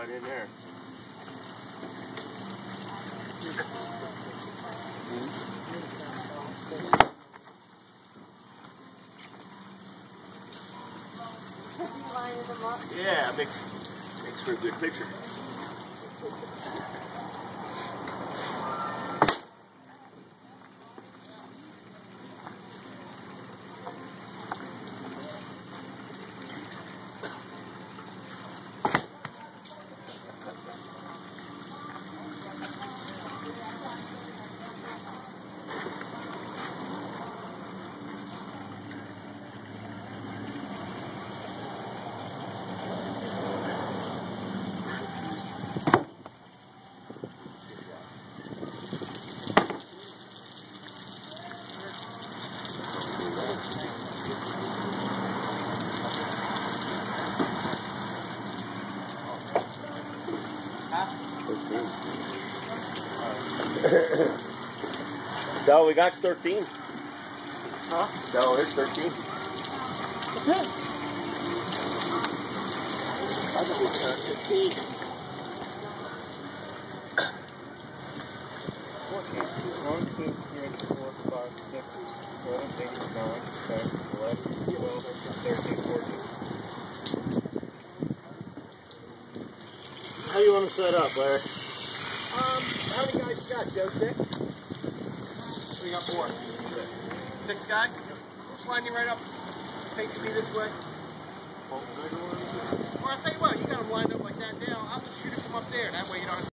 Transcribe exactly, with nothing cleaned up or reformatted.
right in there. Yeah, makes makes for a good picture. So we got thirteen. Huh? So it's thirteen. That's it. I thought we got fifteen. fourteen. one, two, three, four, five, six, seven, eight, nine, ten, eleven, twelve, thirteen, fourteen. How do you want to set up, Larry? Um, how many guys you got, Joe? Six? We got four. Six. Six guy? Line you right up. Take me this way. Or I'll tell you what, you got them lined up like that now. I'll just shoot it from up there. That way you don't have to